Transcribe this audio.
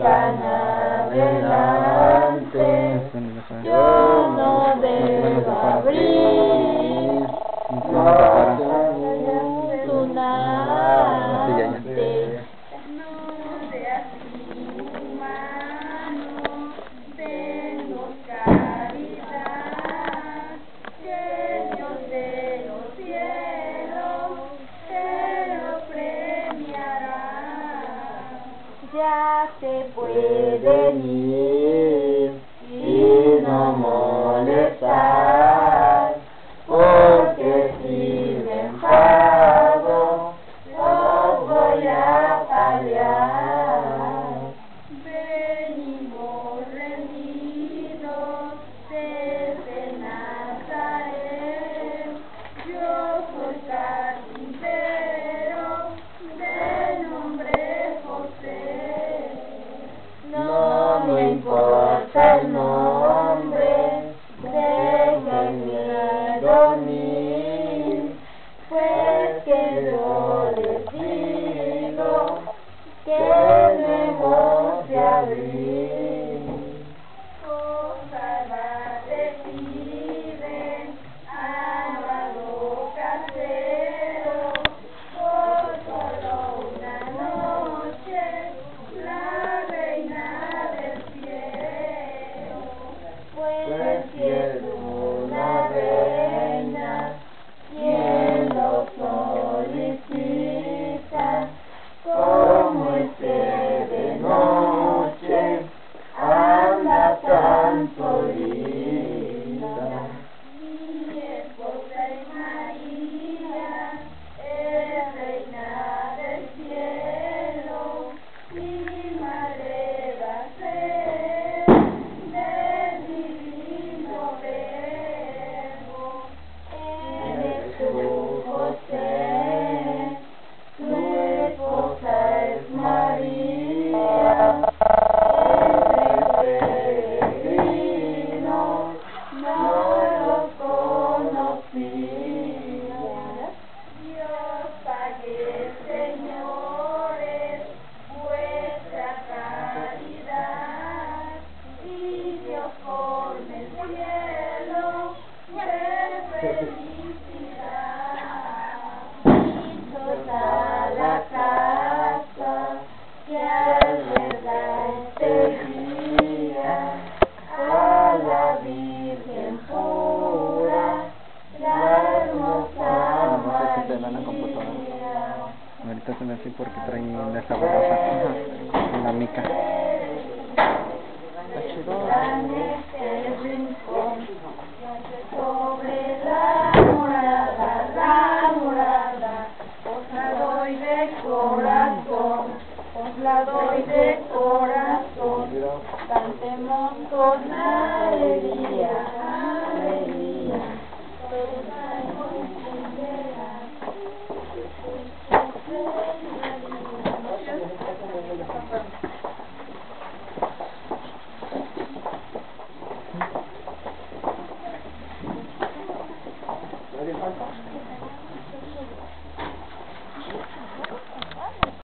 sigan adelante, yo no debo abrir tu nave. No seas inhumano, tengo caridad, que Dios de los cielos te lo premiará. Ya se pueden ir y no molestar, porque si me enfado los voy a paliar. Venimos rendidos desde Nazaret, yo soy carpintero de nombre José. No me importa el nombre, déjenme dormir, pues que yo les digo que debemos de abrir. Ojalá deciden amado casero, por solo una noche, la reina del cielo, pues si es una reina, quien lo solicita, como esté de noche, anda tan solita. Mi esposa es María, es reina del cielo, mi madre va a ser del divino verbo. Eres tú, José, tu esposa es María, entre peregrinos no los conocía. Dios pague, señores, vuestra caridad, y Dios forme el cielo de felicidad. Y toda la casa que alberga este día a la Virgen pura, la hermosa María. Ahorita se me hace porque traen esa borrosa, la mica. Está chido.